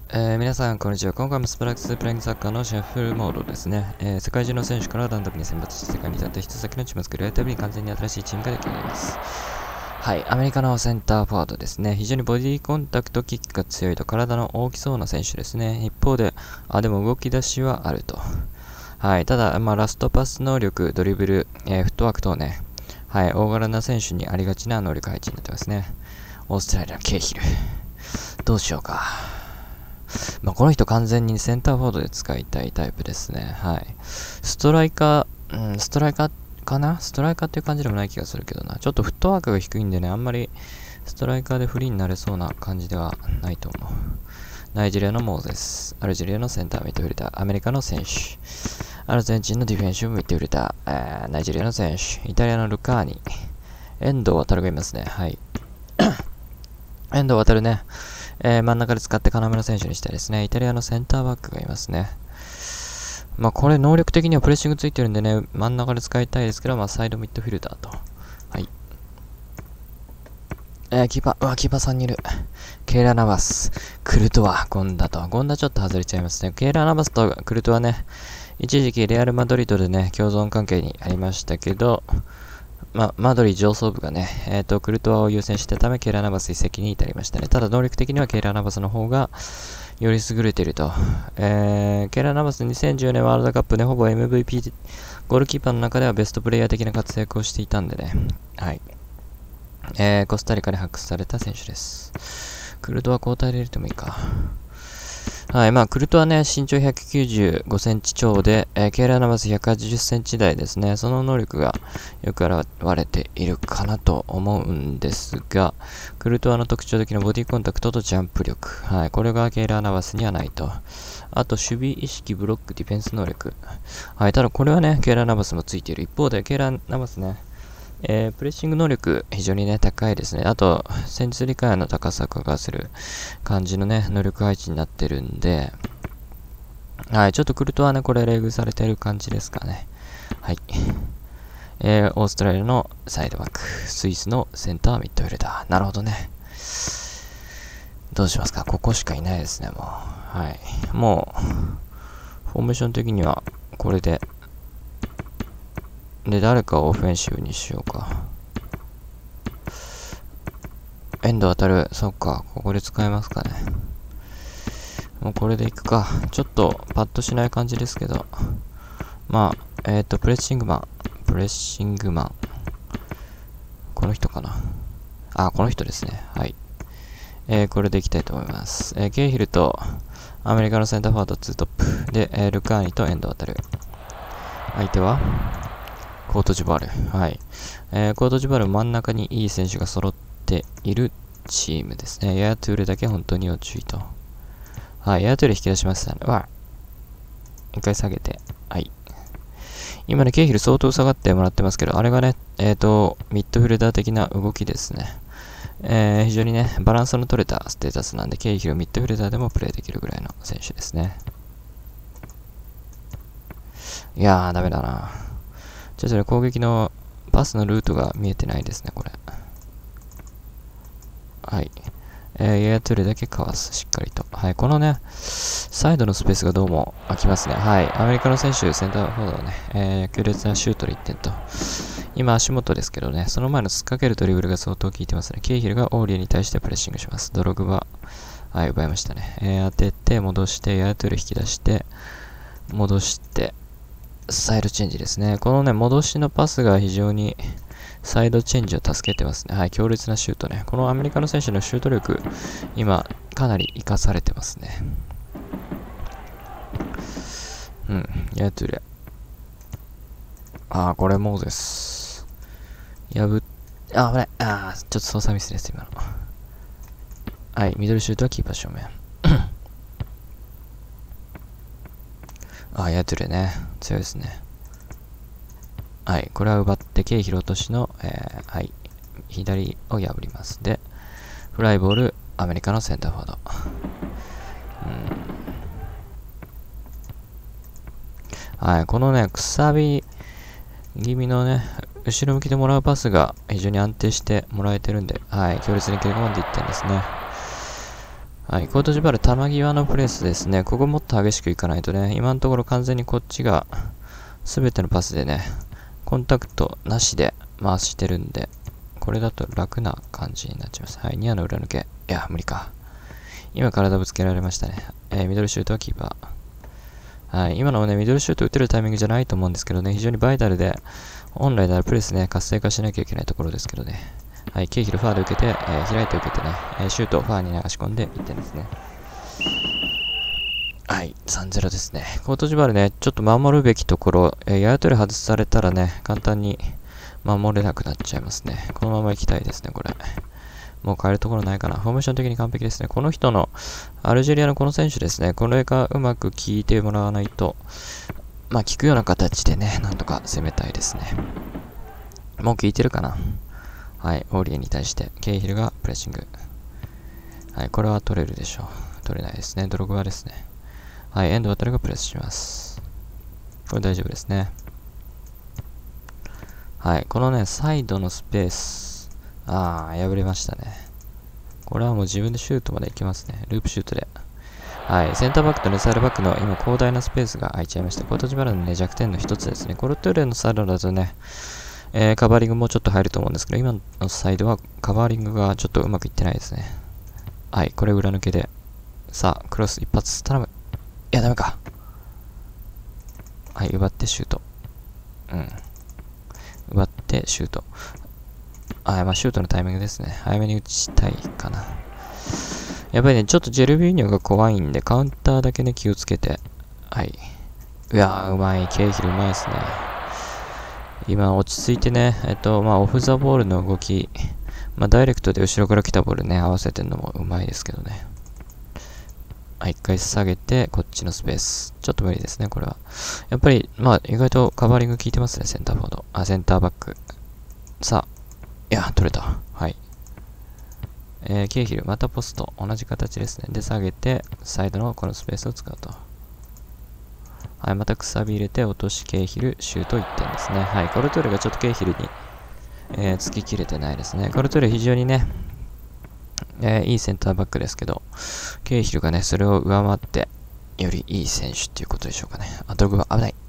皆さん、こんにちは。今回もスプラックスプレイングサッカーのシャッフルモードですね。世界中の選手からランダムに選抜して世界に立って一つだけのチームを作るたびに完全に新しいチームができます。はい、アメリカのセンターフォワードですね。非常にボディコンタクトキックが強いと体の大きそうな選手ですね。一方で、でも動き出しはあると。はい、ただ、ラストパス能力、ドリブル、フットワーク等ね。はい、大柄な選手にありがちな能力配置になってますね。オーストラリアのケイヒル。どうしようか。この人完全にセンターフォワードで使いたいタイプですね。はい。ストライカーかなストライカーっていう感じでもない気がするけどな。ちょっとフットワークが低いんでね、あんまりストライカーでフリーになれそうな感じではないと思う。ナイジェリアのモーゼス、アルジェリアのセンターミッドフィルダー、アメリカの選手、アルゼンチンのディフェンシブミッドフィルダー、ナイジェリアの選手、イタリアのルカーニ、遠藤航がいますね。はい。遠藤航ね。真ん中で使って要の選手にしてですね、イタリアのセンターバックがいますね。これ能力的にはプレッシングついてるんでね、真ん中で使いたいですけど、サイドミッドフィルダーと。はい。キーパー3人いる。ケイラ・ナバス、クルトワ、ゴンダと。ゴンダちょっと外れちゃいますね。ケイラ・ナバスとクルトワね、一時期レアル・マドリードでね、共存関係にありましたけど、マドリー上層部がね、クルトワを優先したため、ケイラーナバス移籍に至りましたね。ただ、能力的にはケイラーナバスの方がより優れていると。ケイラーナバス2010年ワールドカップでほぼ MVP、ゴールキーパーの中ではベストプレイヤー的な活躍をしていたんでね。はい。コスタリカで発掘された選手です。クルトワ交代で入れてもいいか。はい、クルトはね、身長195センチ超で、ケイラーナバス180センチ台ですね。その能力がよく現れているかなと思うんですが、クルトワの特徴的なボディコンタクトとジャンプ力。はい、これがケイラーナバスにはないと。あと、守備意識、ブロック、ディフェンス能力。はい、ただこれはね、ケイラーナバスもついている。一方で、ケイラーナバスね、プレッシング能力非常にね、高いですね。あと、戦術理解の高さを加する感じのね、能力配置になってるんで、はい、ちょっとクルトはね、これレグされてる感じですかね。はい。オーストラリアのサイドバック、スイスのセンターミッドフィルダー。なるほどね。どうしますか？ここしかいないですね、もう。はい。もう、フォーメーション的には、これで、で、誰かをオフェンシブにしようか。エンド当たる。そっか。ここで使えますかね。もうこれでいくか。ちょっとパッとしない感じですけど。プレッシングマン。この人かな。この人ですね。はい。これでいきたいと思います。ケイヒルとアメリカのセンターフォワード2トップ。で、ルカーニとエンド当たる。相手はコートジボワール。はい。コートジボワール真ん中にいい選手が揃っているチームですね。ヤートゥールだけ本当に要注意と。はい。ヤートゥール引き出しましたね。一回下げて。はい。今ね、ケイヒル相当下がってもらってますけど、あれがね、ミッドフィルダー的な動きですね。非常にね、バランスの取れたステータスなんで、ケイヒルミッドフィルダーでもプレイできるぐらいの選手ですね。いやー、ダメだな。ちょっとね、攻撃のパスのルートが見えてないですね、これ。はい。エアトゥールだけかわす、しっかりと。はい。このね、サイドのスペースがどうも空きますね。はい。アメリカの選手、センターフォワードね、強烈なシュートで1点と。今、足元ですけどね、その前の突っかけるドリブルが相当効いてますね。ケイヒルがオーリエに対してプレッシングします。ドログバ、はい、奪いましたね。当てて、戻して、エアトゥール引き出して、戻して、サイドチェンジですね。このね、戻しのパスが非常にサイドチェンジを助けてますね。はい、強烈なシュートね。このアメリカの選手のシュート力、今、かなり活かされてますね。やつれ。これモーゼス。危ない。ちょっと操作ミスです、今の。はい、ミドルシュートはキーパー正面。やつれね。強いですね。はい、これは奪って、ケイヒロトシの、はい、左を破ります。で、フライボール、アメリカのセンターフォワード。はい、このね、くさび気味のね、後ろ向きでもらうパスが非常に安定してもらえてるんで、はい、強烈に切り込んでいってんですね。 はい、コートジボワール、球際のプレスですね。ここもっと激しくいかないとね、今のところ完全にこっちが、すべてのパスでね、コンタクトなしで回してるんで、これだと楽な感じになっちゃいます。はい、ニアの裏抜け。いや、無理か。今体ぶつけられましたね。ミドルシュートはキーパー。はい、今のもね、ミドルシュート打てるタイミングじゃないと思うんですけどね、非常にバイタルで、本来ならプレスね、活性化しなきゃいけないところですけどね。はい、ケイヒルファーで受けて、開いて受けてね、シュートをファーに流し込んで1点ですね。はい、3-0ですね。コートジボワールね、ちょっと守るべきところ、ややとり外されたらね、簡単に守れなくなっちゃいますね。このまま行きたいですね、これ。もう変えるところないかな。フォーメーション的に完璧ですね。この人の、アルジェリアのこの選手ですね。これがうまく効いてもらわないと、まあ効くような形でね、なんとか攻めたいですね。もう効いてるかな。はい、オーリエに対して、ケイヒルがプレッシング。はい、これは取れるでしょう。取れないですね。ドログバですね。はい、エンドワタルがプレスします。これ大丈夫ですね。はい、このね、サイドのスペース。破れましたね。これはもう自分でシュートまで行きますね。ループシュートで。はい、センターバックとね、サイドバックの今広大なスペースが空いちゃいました。コートジボワールのね、弱点の一つですね。コルトゥーレのサイドだとね、カバーリングもちょっと入ると思うんですけど、今のサイドはカバーリングがちょっとうまくいってないですね。はい、これ裏抜けで。さあ、クロス一発頼む。いや、ダメか。はい、奪ってシュート。奪ってシュート。まあシュートのタイミングですね。早めに打ちたいかな。やっぱりね、ちょっとジェルビーニョが怖いんで、カウンターだけね、気をつけて。はい。うわー、うまい。ケイヒルうまいですね。今、落ち着いてね、オフザボールの動き、ダイレクトで後ろから来たボールね、合わせてるのもうまいですけどね。はい、一回下げて、こっちのスペース。ちょっと無理ですね、これは。やっぱり、意外とカバーリング効いてますね、センターフォワード。センターバック。さあ、いや、取れた。はい。ケイヒル、またポスト。同じ形ですね。で、下げて、サイドのこのスペースを使うと。はい、またくさび入れて、落とし、ケイヒル、シュート1点ですね。はい、コルトゥーレがちょっとケイヒルに、突き切れてないですね。コルトゥーレ非常にね、いいセンターバックですけど、ケイヒルがね、それを上回って、よりいい選手っていうことでしょうかね。ドログバ、危ない。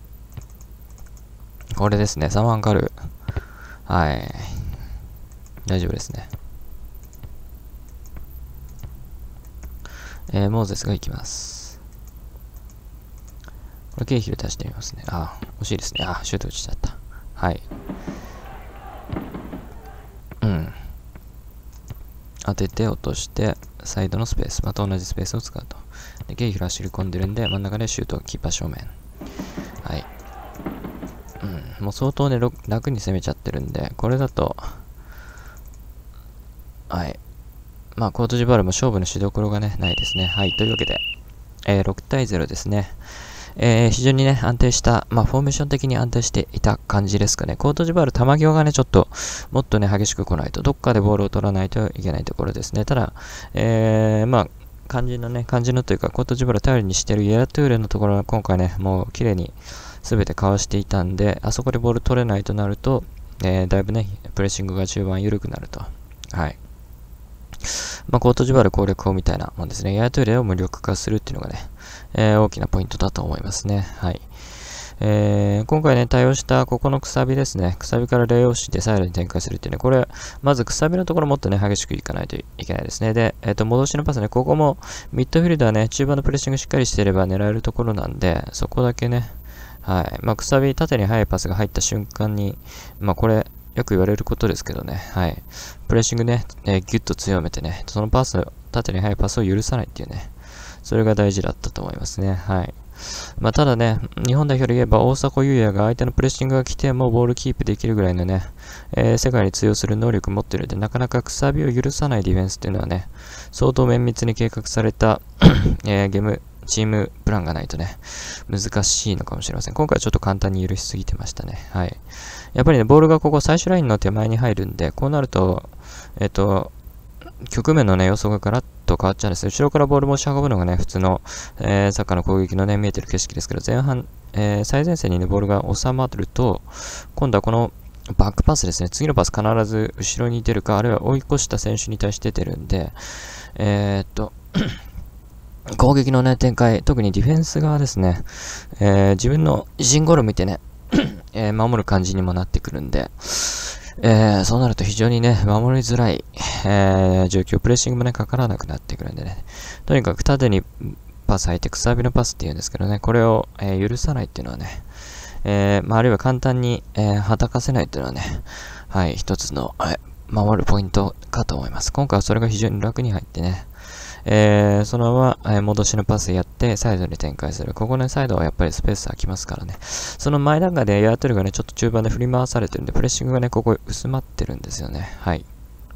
これですね、サマンカル。はい。大丈夫ですね。モーゼスが行きます。これ、ケイヒル出してみますね。惜しいですね。シュート打ちちゃった。はい。当てて落として、サイドのスペース、また同じスペースを使うと。で、ケイヒル走り込んでるんで、真ん中でシュート、キーパー正面。はい。もう相当ね、楽に攻めちゃってるんで、これだと、はい。コートジボワールも勝負のしどころがね、ないですね。はい。というわけで、6対0ですね。非常にね、安定した、フォーメーション的に安定していた感じですかね。コートジボワール、球際がね、ちょっと、もっとね、激しく来ないと、どっかでボールを取らないといけないところですね。ただ、肝心のというか、コートジボワール頼りにしているイエラトゥーレのところは、今回ね、もう綺麗に全てかわしていたんで、あそこでボール取れないとなると、だいぶね、プレッシングが中盤緩くなると。はい。コートジボワール攻略法みたいなもんですね。エアトイレを無力化するっていうのがね、大きなポイントだと思いますね。はい。今回ね、対応したここのくさびですね。くさびからレイオフしてサイドに展開するっていうね、これ、まずくさびのところもっとね、激しくいかないといけないですね。で、戻しのパスね、ここもミッドフィルダーね、中盤のプレッシングしっかりしていれば狙えるところなんで、そこだけね、はい。くさび、縦に速いパスが入った瞬間に、これ、よく言われることですけどね、はい。プレッシングね、ギュッと強めてね、そのパス、縦に速いパスを許さないっていうね、それが大事だったと思いますね、はい。ただね、日本代表で言えば大迫勇也が相手のプレッシングが来てもボールキープできるぐらいのね、世界に通用する能力を持っているので、なかなかくさびを許さないディフェンスっていうのはね、相当綿密に計画されたチームプランがないとね、難しいのかもしれません。今回はちょっと簡単に許しすぎてましたね。はい。やっぱりね、ボールがここ最終ラインの手前に入るんで、こうなると、局面のね、予想がガラッと変わっちゃうんです。後ろからボール持ち運ぶのがね、普通の、サッカーの攻撃のね、見えてる景色ですけど、前半、最前線にね、ボールが収まると、今度はこのバックパスですね。次のパス必ず後ろに出るか、あるいは追い越した選手に対して出るんで、 攻撃のね、展開、特にディフェンス側ですね、自分の陣ゴール見てね、守る感じにもなってくるんで、そうなると非常にね、守りづらい、状況、プレッシングもね、かからなくなってくるんでね、とにかく縦にパス入ってくさびのパスっていうんですけどね、これを、許さないっていうのはね、あるいは簡単に、はたかせないっていうのはね、はい、一つの、守るポイントかと思います。今回はそれが非常に楽に入ってね、そのまま、戻しのパスやって、サイドに展開する。ここね、サイドはやっぱりスペース空きますからね。その前段階でヤートルがね、ちょっと中盤で振り回されてるんで、プレッシングがね、ここ薄まってるんですよね。はい。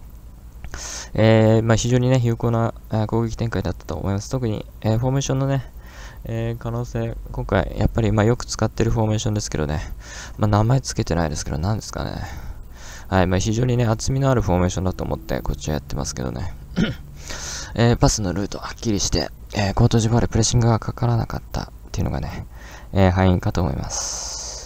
非常にね、有効な攻撃展開だったと思います。特に、フォーメーションのね、可能性、今回、やっぱり、よく使ってるフォーメーションですけどね、名前つけてないですけど、何ですかね。はい、非常にね、厚みのあるフォーメーションだと思って、こっちはやってますけどね。パスのルートはっきりして、コートジボワールプレッシングがかからなかったっていうのがね、敗因かと思います。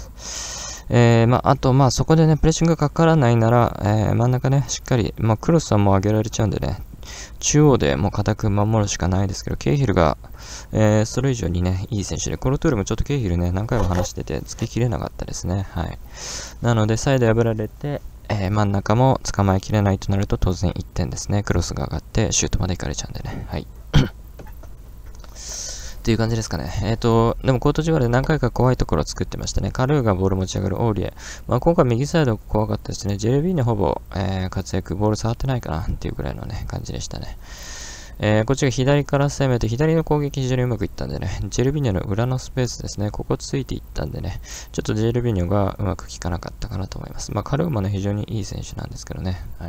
あと、そこでね、プレッシングがかからないなら、真ん中ね、しっかり、クロスはもう上げられちゃうんでね、中央でもう固く守るしかないですけど、ケイヒルが、それ以上にね、いい選手で、コロトゥールもちょっとケイヒルね、何回も話してて、つけきれなかったですね。はい。なので、サイド破られて、真ん中も捕まえきれないとなると当然1点ですね。クロスが上がってシュートまで行かれちゃうんでね。はい。っていう感じですかね。でもコートジボワールで何回か怖いところを作ってましたね。カルーがボール持ち上がるオーリエ。今回右サイド怖かったですね。ジェルビーネほぼ、活躍、ボール触ってないかなっていうぐらいのね、感じでしたね。こっちが左から攻めて、左の攻撃非常にうまくいったんでね、ジェルビーニョの裏のスペースですね、ここついていったんでね、ちょっとジェルビーニョがうまく効かなかったかなと思います。カルーもね、非常にいい選手なんですけどね。はい。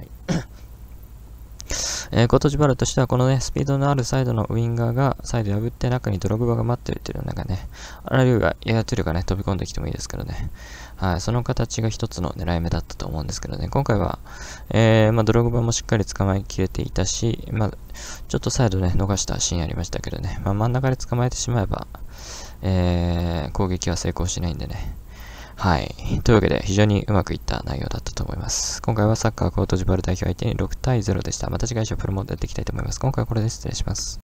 コートジボワールとしてはこのね、スピードのあるサイドのウィンガーがサイド破って中にドログバが待ってるっていうのがね、あるいはエアトゥルがね、飛び込んできてもいいですけどね。はい、その形が一つの狙い目だったと思うんですけどね、今回は、ドログバもしっかり捕まえきれていたし、ちょっとサイドね、逃したシーンありましたけどね、真ん中で捕まえてしまえば、攻撃は成功しないんでね。はい。というわけで、非常にうまくいった内容だったと思います。今回はサッカーコートジボワール代表相手に6対0でした。また次回プロモートやっていきたいと思います。今回はこれで失礼します。